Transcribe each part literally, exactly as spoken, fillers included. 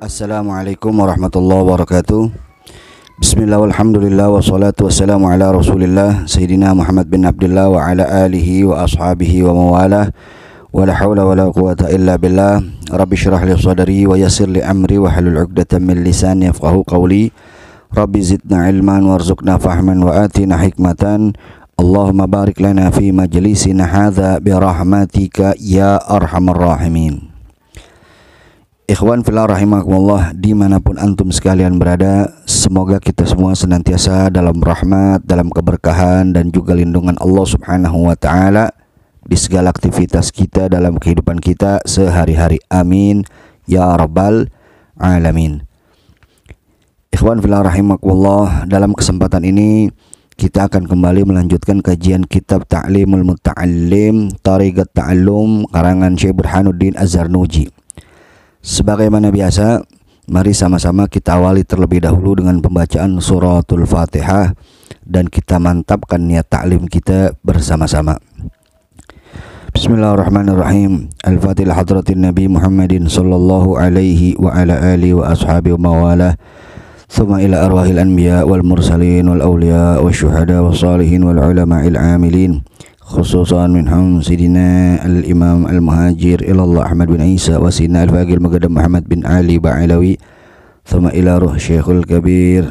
Assalamualaikum warahmatullahi wabarakatuh. Bismillah walhamdulillah wassalatu wassalamu ala rasulillah Sayyidina Muhammad bin Abdullah wa ala alihi wa ashabihi wa mawalah. Wa la hawla wa la quwata illa billah. Rabbi syrah li sadri wa yassir li amri wa halul uqdatan min lisani yafqahu qawli. Rabbi zidna ilman warzuqna fahman wa atina hikmatan. Allahumma barik lana fi majlisina hadza bi rahmatika ya arhamar rahimin. Ikhwan fillah rahimakumullah, dimanapun antum sekalian berada, semoga kita semua senantiasa dalam rahmat, dalam keberkahan dan juga lindungan Allah subhanahu wa ta'ala di segala aktivitas kita dalam kehidupan kita sehari-hari. Amin ya rabbal alamin. Ikhwan fillah rahimakumullah, dalam kesempatan ini kita akan kembali melanjutkan kajian kitab Ta'limul Muta'allim Tariqat Ta'allum karangan Syekh Burhanuddin Az-Zarnuji. Sebagaimana biasa, mari sama-sama kita awali terlebih dahulu dengan pembacaan suratul Fatihah dan kita mantapkan niat ta'lim kita bersama-sama. Bismillahirrahmanirrahim. Al-Fatihah hadratin Nabi Muhammadin sallallahu alaihi wa ala alihi wa ashabihi wa mawalah. Thumma ila arwahil anbiya wal mursalin wal awliya wal syuhada wal salihin wal ulama'il amilin, khususan minhum Sidina Al-Imam Al-Muhajir ilallah Ahmad bin Isa wa Sidina Al-Faqih Al-Muqaddam Muhammad bin Ali Ba'alawi. Thumma ila ruh Syekhul Kabir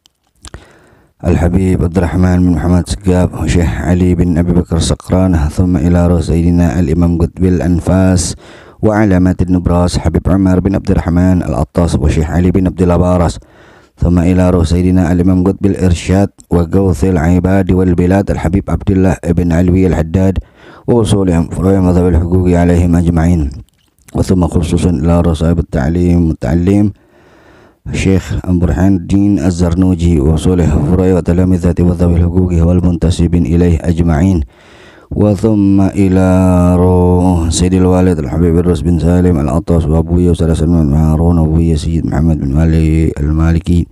Al-Habib Abdurrahman bin Muhammad Segab Syekh Ali bin Abi Bakar Saqran. Thumma ila ruh Sayyidina Al-Imam Qutbil Anfas wa Alamatin Nubras Habib Umar bin Abdurrahman Al-Attas wa Syekh Ali bin Abdullah Baras. ثم إلى روح سيدنا الإمام قطب الإرشاد وغوث العباد والبلاد الحبيب عبد الله بن علوي الحداد ووصولهم فروع مذهب الحقوق عليهم أجمعين. وثم خصوصا إلى روح صاحب التعليم والتعليم الشيخ برهان الدين الزرنوجي ووصوله فروع وتلامذة مذهب الحقوق والمنتسبين إليه أجمعين. وثم إلى روح سيد الوالد الحبيب الرس بن سالم العطاس وأبوية وسلام سلمان هارون وأبوية سيد محمد بن علي المالكي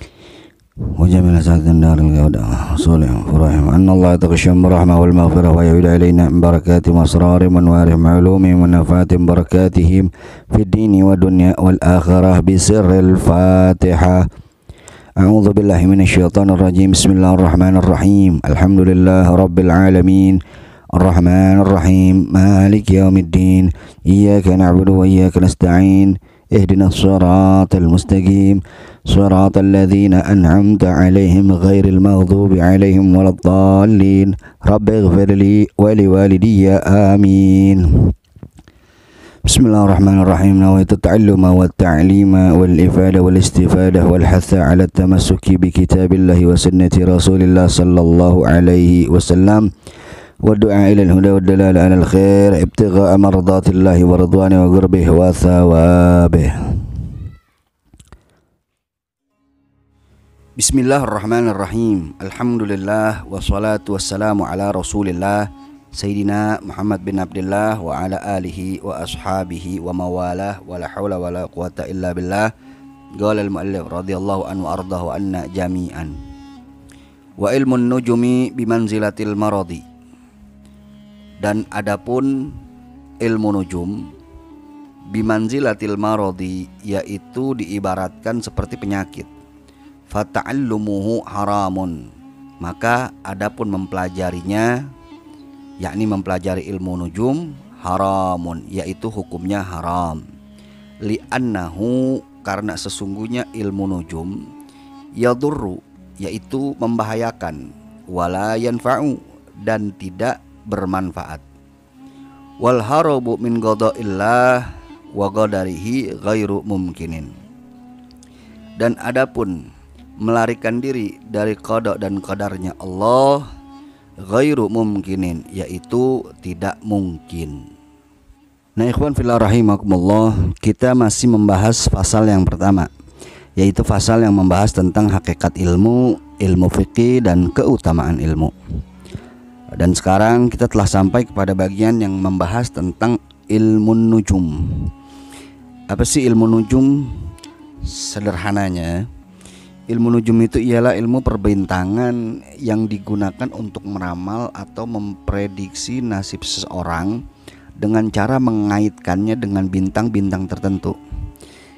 وجميع أساتذة الدار الجودة صالحهم فراحهم أن الله يتغشم بالرحمة والمغفرة ويعود علينا من بركات وأسرار وأنوارهم وعلومهم ونفات بركاتهم في الدين والدنيا والآخرة بسر الفاتحة. أعوذ بالله من الشيطان الرجيم. بسم الله الرحمن الرحيم. الحمد لله رب العالمين الرحمن الرحيم مالك يوم الدين إياك نعبد وإياك نستعين اهدنا الصراط المستقيم صراط الذين أنعمت عليهم غير المغضوب عليهم ولا الضالين رب اغفر لي ولوالدي آمين. Bismillahirrahmanirrahim. Nawaitu ta'alluma wa ta'lima wal ifada wal istifada wal hatha ala tamassuki bi kitabillahi wa sunnati rasulillah sallallahu alaihi wasallam wa du'a ila al-huda wa dalala ala al-khair ibtigha'a mardatillahi wa ridwani wa qurbihi wa thawabih. Bismillahirrahmanirrahim. Alhamdulillah wassalatu wassalamu ala rasulillah Sayyidina Muhammad bin Abdullah wa ala alihi wa ashabihi wa mawalah wa la hawla wa la quwata illa billah. Qala al-muallif radhiyallahu anhu wa ardahu anna jami'an. Wa ilmun nujumi bimanzilatil maradi. Dan adapun ilmu nujum bimanzilatil maradi, yaitu diibaratkan seperti penyakit. Fata'allumuhu haramun, maka adapun mempelajarinya, yakni mempelajari ilmu nujum, haramun, yaitu hukumnya haram. Li'annahu, karena sesungguhnya ilmu nujum, yadurru, yaitu membahayakan, wala yanfa'u, dan tidak bermanfaat. Wal harabu min qada'illah wa qadarihi ghairu mumkinin. Dan adapun melarikan diri dari qada dan qadarnya Allah, ghairu mumkinin, yaitu tidak mungkin. Nah ikhwan fillah rahimakumullah, kita masih membahas pasal yang pertama, yaitu pasal yang membahas tentang hakikat ilmu, ilmu fikih dan keutamaan ilmu. Dan sekarang kita telah sampai kepada bagian yang membahas tentang ilmu nujum. Apa sih ilmu nujum? Sederhananya, ilmu nujum itu ialah ilmu perbintangan yang digunakan untuk meramal atau memprediksi nasib seseorang dengan cara mengaitkannya dengan bintang-bintang tertentu.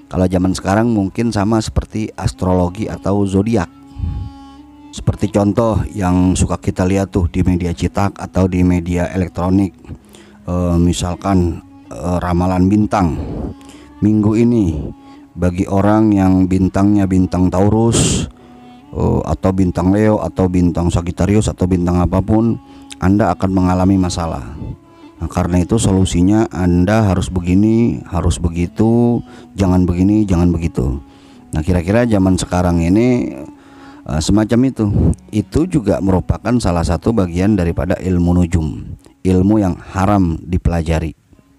Kalau zaman sekarang mungkin sama seperti astrologi atau zodiak. Seperti contoh yang suka kita lihat tuh di media cetak atau di media elektronik, e, misalkan e, ramalan bintang minggu ini bagi orang yang bintangnya bintang Taurus, e, atau bintang Leo atau bintang Sagittarius atau bintang apapun, Anda akan mengalami masalah. Nah, karena itu solusinya Anda harus begini, harus begitu, jangan begini, jangan begitu. Nah, kira-kira zaman sekarang ini semacam itu. Itu juga merupakan salah satu bagian daripada ilmu nujum, ilmu yang haram dipelajari.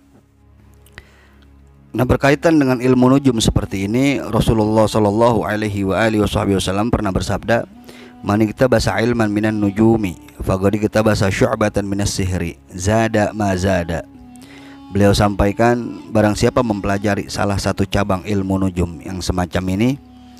Nah, berkaitan dengan ilmu nujum seperti ini, Rasulullah Shallallahu Alaihi Wasallam pernah bersabda, "Man iktabasa ilman minan nujumi, faqad iktabasa syu'batan minas sihri, zada ma zada." Beliau sampaikan, barang siapa mempelajari salah satu cabang ilmu nujum yang semacam ini,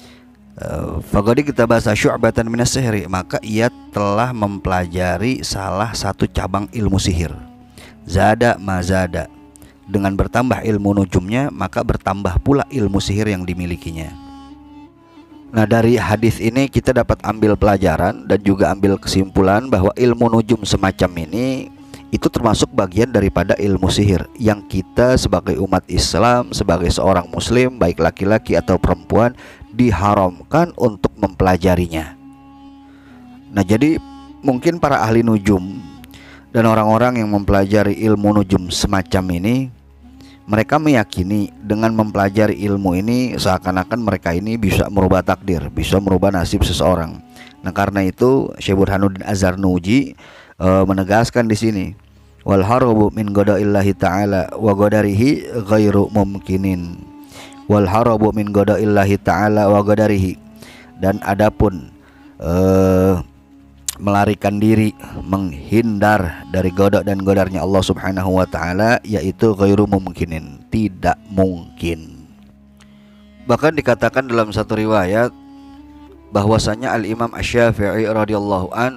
faqad iktabasa syu'batan minas sihri, maka ia telah mempelajari salah satu cabang ilmu sihir. Zada ma zada, dengan bertambah ilmu nujumnya maka bertambah pula ilmu sihir yang dimilikinya. Nah, dari hadis ini kita dapat ambil pelajaran dan juga ambil kesimpulan bahwa ilmu nujum semacam ini itu termasuk bagian daripada ilmu sihir yang kita sebagai umat Islam, sebagai seorang muslim baik laki-laki atau perempuan, diharamkan untuk mempelajarinya. Nah, jadi mungkin para ahli nujum dan orang-orang yang mempelajari ilmu nujum semacam ini, mereka meyakini dengan mempelajari ilmu ini seakan-akan mereka ini bisa merubah takdir, bisa merubah nasib seseorang. Nah, karena itu Syekh Burhanuddin Az-Zarnuji e, menegaskan di sini, wal harabu min qada'illahi ta'ala wa qadarihi ghairu mumkinin. Wal harabu min qada'illahi ta'ala wa qadarihi, dan adapun uh, melarikan diri, menghindar dari godok dan godarnya Allah Subhanahu wa taala, yaitu ghairu mumkinin, tidak mungkin. Bahkan dikatakan dalam satu riwayat bahwasanya Al-Imam Asy-Syafi'i radhiyallahu an,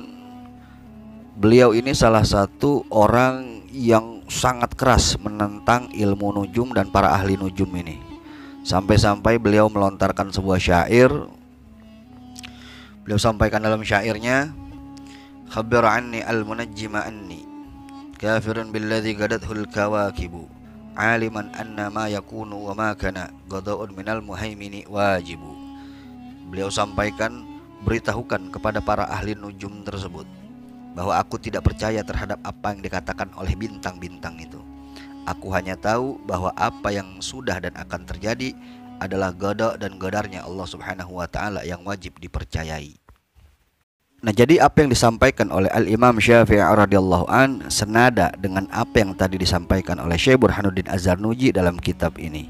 beliau ini salah satu orang yang sangat keras menentang ilmu nujum dan para ahli nujum ini. Sampai-sampai beliau melontarkan sebuah syair. Beliau sampaikan dalam syairnya, khabir anni al-munajjima anni kafirun billadhi gadathul kawakibu aliman anna ma yakunu wa ma kana qada'un minal muhaimini wajibu. Beliau sampaikan, beritahukan kepada para ahli nujum tersebut bahwa aku tidak percaya terhadap apa yang dikatakan oleh bintang-bintang itu. Aku hanya tahu bahwa apa yang sudah dan akan terjadi adalah qada dan qadarnya Allah Subhanahu wa taala yang wajib dipercayai. Nah, jadi apa yang disampaikan oleh Al-Imam Syafi'i radhiyallahu an senada dengan apa yang tadi disampaikan oleh Syekh Burhanuddin Az-Zarnuji dalam kitab ini.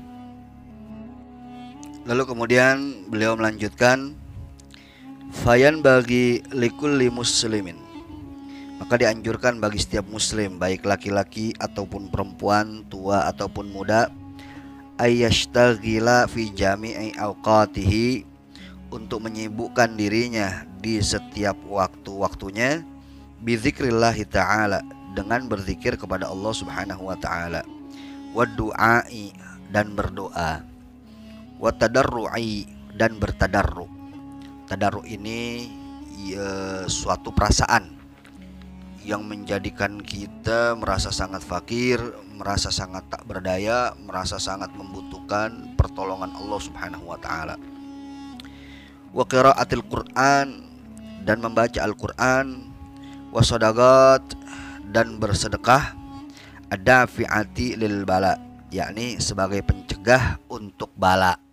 Lalu kemudian beliau melanjutkan, fayan bagi likulli muslimin, maka dianjurkan bagi setiap muslim, baik laki-laki ataupun perempuan, tua ataupun muda, ayyashtaghila fi jami'i awqatihi, untuk menyibukkan dirinya di setiap waktu-waktunya, bizikrillahi ta'ala, dengan berzikir kepada Allah Subhanahu wa ta'ala, wa du'ai, dan berdoa, wa tadarru'i, dan bertadarru. Tadarru ini ya, suatu perasaan yang menjadikan kita merasa sangat fakir, merasa sangat tak berdaya, merasa sangat membutuhkan pertolongan Allah Subhanahu wa taala. Wa qiraatil Qur'an, dan membaca Al-Qur'an, wa shadaqat, dan bersedekah, adafi'ati lil bala, yakni sebagai pencegah untuk bala.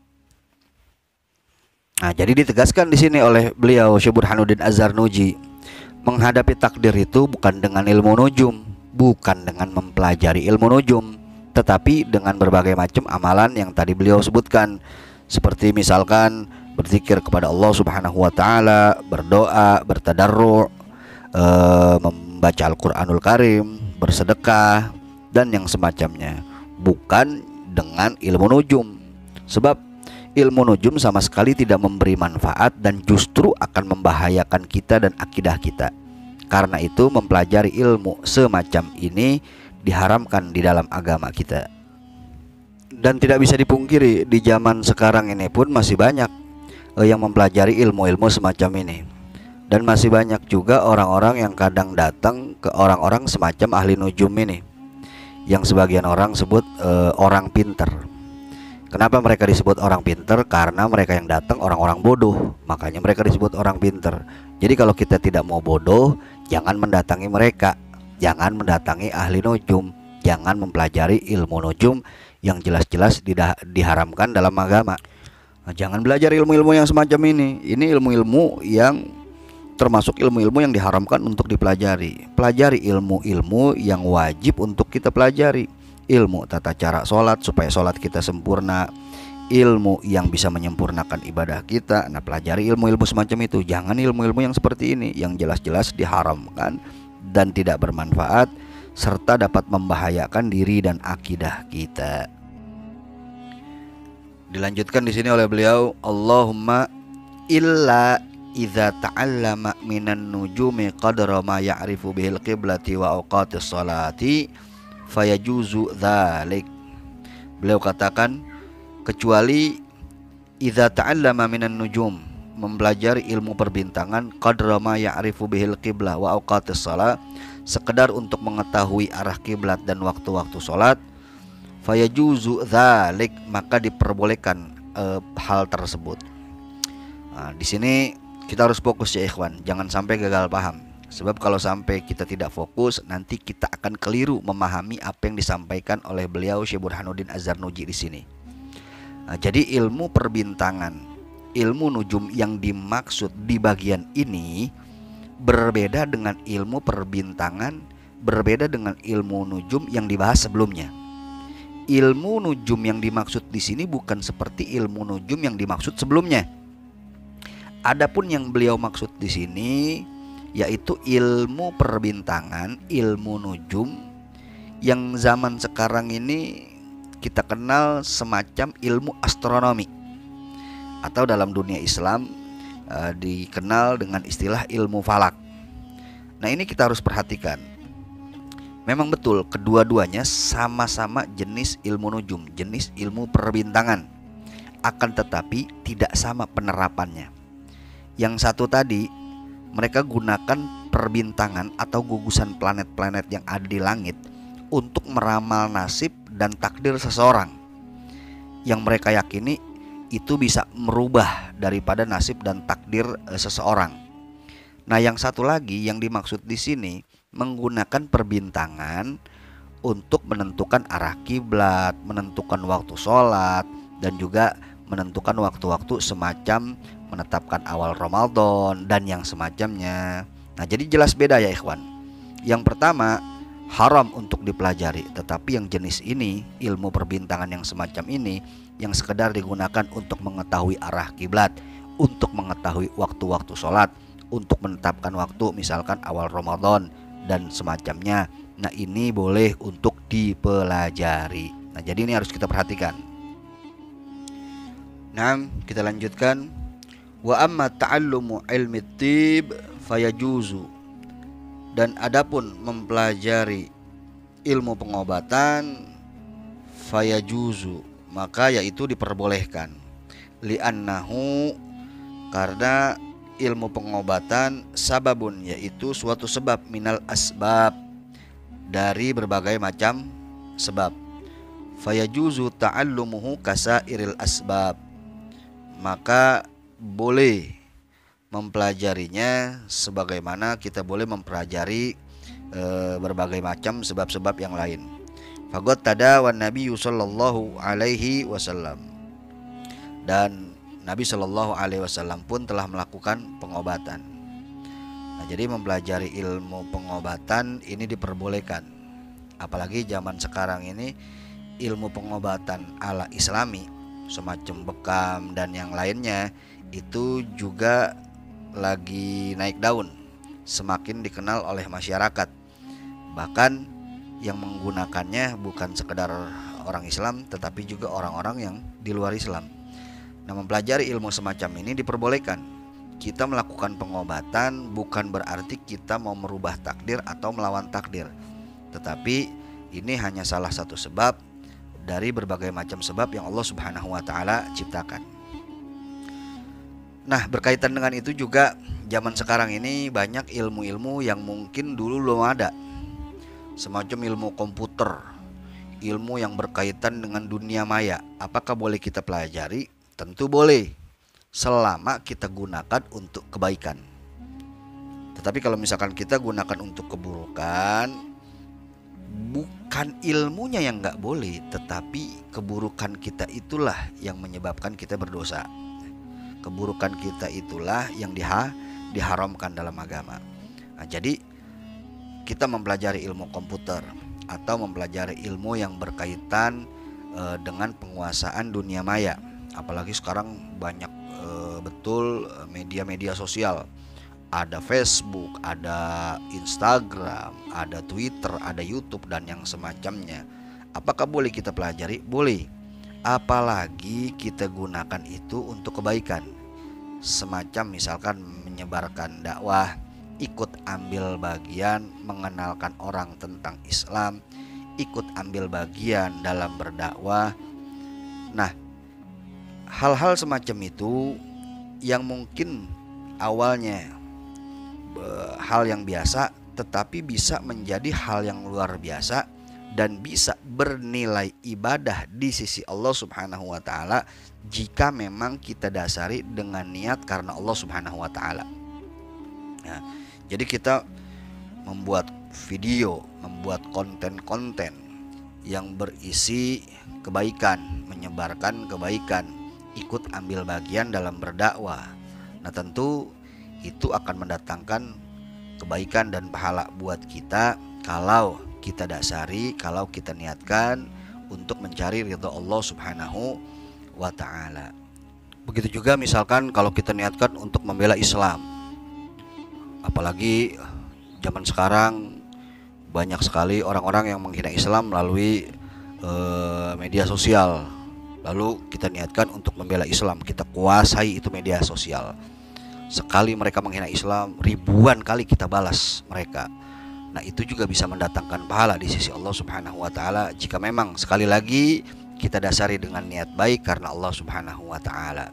Nah, jadi ditegaskan di sini oleh beliau Syekh Burhanuddin Az-Zarnuji, menghadapi takdir itu bukan dengan ilmu nujum, bukan dengan mempelajari ilmu nujum, tetapi dengan berbagai macam amalan yang tadi beliau sebutkan, seperti misalkan berzikir kepada Allah Subhanahu wa taala, berdoa, bertadarru', e, membaca Al-Qur'anul Karim, bersedekah, dan yang semacamnya, bukan dengan ilmu nujum. Sebab ilmu nujum sama sekali tidak memberi manfaat dan justru akan membahayakan kita dan akidah kita. Karena itu mempelajari ilmu semacam ini diharamkan di dalam agama kita. Dan tidak bisa dipungkiri di zaman sekarang ini pun masih banyak eh, yang mempelajari ilmu-ilmu semacam ini. Dan masih banyak juga orang-orang yang kadang datang ke orang-orang semacam ahli nujum ini, yang sebagian orang sebut eh, orang pinter. Kenapa mereka disebut orang pinter? Karena mereka yang datang orang-orang bodoh, makanya mereka disebut orang pinter. Jadi kalau kita tidak mau bodoh, jangan mendatangi mereka, jangan mendatangi ahli nujum, jangan mempelajari ilmu nujum yang jelas-jelas diharamkan dalam agama. Nah, jangan belajar ilmu-ilmu yang semacam ini. Ini ilmu-ilmu yang termasuk ilmu-ilmu yang diharamkan untuk dipelajari. Pelajari ilmu-ilmu yang wajib untuk kita pelajari. Ilmu tata cara sholat supaya sholat kita sempurna, ilmu yang bisa menyempurnakan ibadah kita. Nah, pelajari ilmu-ilmu semacam itu. Jangan ilmu-ilmu yang seperti ini, yang jelas-jelas diharamkan dan tidak bermanfaat, serta dapat membahayakan diri dan akidah kita. Dilanjutkan di sini oleh beliau, Allahumma illa idza ta'allama minan nujumi qadra ma ya'rifu bihil qiblati wa awqatis salati fayajuzu dzalik. Beliau katakan, kecuali idza ta'allama minan nujum, mempelajari ilmu perbintangan, qadra ma ya'rifu bihil qiblah wa awqatis shalah, sekedar untuk mengetahui arah kiblat dan waktu-waktu salat, fayajuzu dzalik, maka diperbolehkan e, hal tersebut. Nah, di sini kita harus fokus ya ikhwan, jangan sampai gagal paham. Sebab kalau sampai kita tidak fokus, nanti kita akan keliru memahami apa yang disampaikan oleh beliau Syekh Burhanuddin Az-Zarnuji di sini. Nah, jadi ilmu perbintangan, ilmu nujum yang dimaksud di bagian ini berbeda dengan ilmu perbintangan, berbeda dengan ilmu nujum yang dibahas sebelumnya. Ilmu nujum yang dimaksud di sini bukan seperti ilmu nujum yang dimaksud sebelumnya. Adapun yang beliau maksud di sini yaitu ilmu perbintangan, ilmu nujum yang zaman sekarang ini kita kenal semacam ilmu astronomi, atau dalam dunia Islam eh, dikenal dengan istilah ilmu falak. Nah, ini kita harus perhatikan. Memang betul kedua-duanya sama-sama jenis ilmu nujum, jenis ilmu perbintangan, akan tetapi tidak sama penerapannya. Yang satu tadi mereka gunakan perbintangan atau gugusan planet-planet yang ada di langit untuk meramal nasib dan takdir seseorang, yang mereka yakini itu bisa merubah daripada nasib dan takdir e, seseorang. Nah, yang satu lagi yang dimaksud di sini menggunakan perbintangan untuk menentukan arah kiblat, menentukan waktu sholat, dan juga menentukan waktu-waktu semacam menetapkan awal Ramadan dan yang semacamnya. Nah, jadi jelas beda ya ikhwan. Yang pertama haram untuk dipelajari, tetapi yang jenis ini, ilmu perbintangan yang semacam ini, yang sekedar digunakan untuk mengetahui arah kiblat, untuk mengetahui waktu-waktu sholat, untuk menetapkan waktu misalkan awal Ramadan dan semacamnya. Nah, ini boleh untuk dipelajari. Nah, jadi ini harus kita perhatikan. Nah, kita lanjutkan. Wa amma ta'allumu ilmi tib fayajuzu, dan adapun mempelajari ilmu pengobatan fayajuzu, maka yaitu diperbolehkan. Li'annahu, karena ilmu pengobatan sababun, yaitu suatu sebab, minal asbab, dari berbagai macam sebab. Fayajuzu ta'allumuhu kasairil asbab, maka boleh mempelajarinya sebagaimana kita boleh mempelajari e, berbagai macam sebab-sebab yang lain. Faqad tadawan Nabi sallallahu alaihi wasallam, dan Nabi sallallahu alaihi wasallam pun telah melakukan pengobatan. Nah, jadi mempelajari ilmu pengobatan ini diperbolehkan. Apalagi zaman sekarang ini ilmu pengobatan ala Islami semacam bekam dan yang lainnya itu juga lagi naik daun, semakin dikenal oleh masyarakat. Bahkan yang menggunakannya bukan sekedar orang Islam, tetapi juga orang-orang yang di luar Islam. Nah, mempelajari ilmu semacam ini diperbolehkan. Kita melakukan pengobatan bukan berarti kita mau merubah takdir atau melawan takdir, tetapi ini hanya salah satu sebab dari berbagai macam sebab yang Allah Subhanahu wa taala ciptakan. Nah, berkaitan dengan itu juga zaman sekarang ini banyak ilmu-ilmu yang mungkin dulu belum ada. Semacam ilmu komputer, ilmu yang berkaitan dengan dunia maya. Apakah boleh kita pelajari? Tentu boleh, selama kita gunakan untuk kebaikan. Tetapi kalau misalkan kita gunakan untuk keburukan, bukan ilmunya yang nggak boleh, tetapi keburukan kita itulah yang menyebabkan kita berdosa. Keburukan kita itulah yang diha, diharamkan dalam agama. Nah, jadi kita mempelajari ilmu komputer atau mempelajari ilmu yang berkaitan e, dengan penguasaan dunia maya. Apalagi sekarang banyak e, betul media-media sosial. Ada Facebook, ada Instagram, ada Twitter, ada YouTube dan yang semacamnya. Apakah boleh kita pelajari? Boleh. Apalagi kita gunakan itu untuk kebaikan. Semacam misalkan menyebarkan dakwah, ikut ambil bagian mengenalkan orang tentang Islam, ikut ambil bagian dalam berdakwah. Nah, hal-hal semacam itu yang mungkin awalnya hal yang biasa, tetapi bisa menjadi hal yang luar biasa dan bisa bernilai ibadah di sisi Allah Subhanahu wa taala jika memang kita dasari dengan niat karena Allah Subhanahu wa taala. Nah, jadi kita membuat video, membuat konten-konten yang berisi kebaikan, menyebarkan kebaikan, ikut ambil bagian dalam berdakwah. Nah, tentu itu akan mendatangkan kebaikan dan pahala buat kita kalau kita dasari, kalau kita niatkan untuk mencari ridha Allah Subhanahu wa taala. Begitu juga misalkan kalau kita niatkan untuk membela Islam. Apalagi zaman sekarang banyak sekali orang-orang yang menghina Islam melalui eh, media sosial. Lalu kita niatkan untuk membela Islam, kita kuasai itu media sosial. Sekali mereka menghina Islam, ribuan kali kita balas mereka. Nah, itu juga bisa mendatangkan pahala di sisi Allah Subhanahu wa taala jika memang sekali lagi kita dasari dengan niat baik karena Allah Subhanahu wa taala.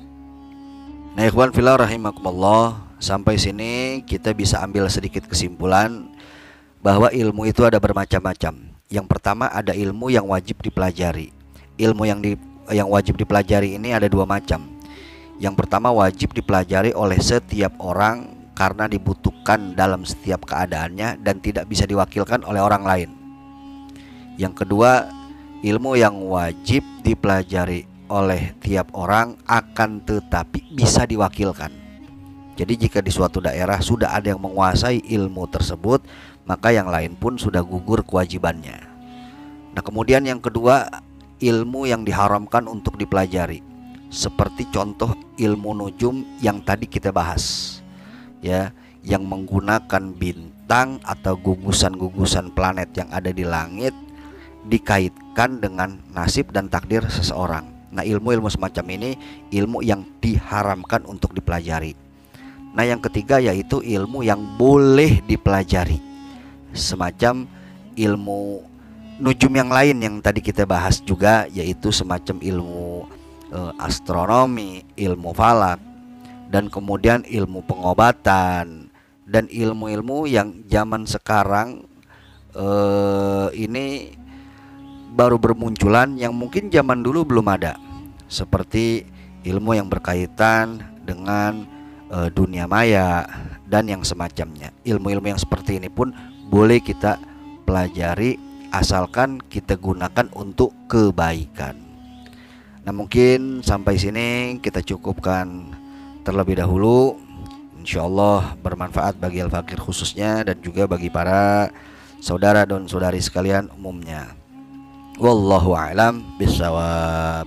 Nah, ikhwan fillah rahimakumullah, sampai sini kita bisa ambil sedikit kesimpulan bahwa ilmu itu ada bermacam-macam. Yang pertama, ada ilmu yang wajib dipelajari. Ilmu yang di, yang wajib dipelajari ini ada dua macam. Yang pertama, wajib dipelajari oleh setiap orang karena dibutuhkan dalam setiap keadaannya dan tidak bisa diwakilkan oleh orang lain. Yang kedua, ilmu yang wajib dipelajari oleh tiap orang akan tetapi bisa diwakilkan. Jadi jika di suatu daerah sudah ada yang menguasai ilmu tersebut, maka yang lain pun sudah gugur kewajibannya. Nah, kemudian yang kedua, ilmu yang diharamkan untuk dipelajari. Seperti contoh ilmu nujum yang tadi kita bahas, ya, yang menggunakan bintang atau gugusan-gugusan planet yang ada di langit dikaitkan dengan nasib dan takdir seseorang. Nah, ilmu-ilmu semacam ini ilmu yang diharamkan untuk dipelajari. Nah, yang ketiga yaitu ilmu yang boleh dipelajari, semacam ilmu nujum yang lain yang tadi kita bahas juga, yaitu semacam ilmu e, astronomi, ilmu falak, dan kemudian ilmu pengobatan dan ilmu-ilmu yang zaman sekarang eh, ini baru bermunculan yang mungkin zaman dulu belum ada, seperti ilmu yang berkaitan dengan eh, dunia maya dan yang semacamnya. Ilmu-ilmu yang seperti ini pun boleh kita pelajari asalkan kita gunakan untuk kebaikan. Nah, mungkin sampai sini kita cukupkan terlebih dahulu. Insyaallah bermanfaat bagi Al-Fakir khususnya dan juga bagi para saudara dan saudari sekalian umumnya. Wallahu a'lam bishawab.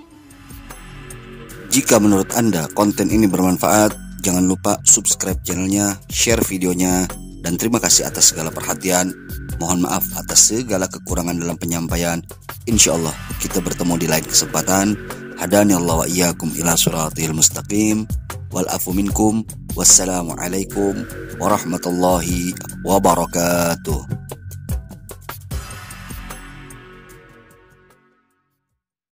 Jika menurut Anda konten ini bermanfaat, jangan lupa subscribe channelnya, share videonya, dan terima kasih atas segala perhatian. Mohon maaf atas segala kekurangan dalam penyampaian. Insyaallah kita bertemu di lain kesempatan. Hadani Allah wa iyyakum ila siratil mustaqim. Wal afu minkum. Wassalamualaikum warahmatullahi wabarakatuh.